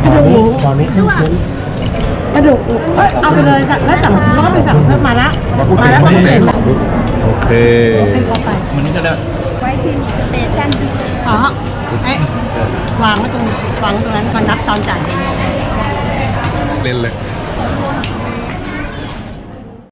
กระดูกหมูตอนนี้ครึ่งชิ้นกระดูกเอาไปเลยแล้วสั่งแล้วก็ไปสั่งเพิ่มมาละมาแล้วก็เปลี่ยนโอเคให้เขาไปวันนี้จะได้ไว้ที่สเตชันอ๋อเอ๊ะวางไว้ตรงนั้นมานับตอนจ่ายเล่นเลย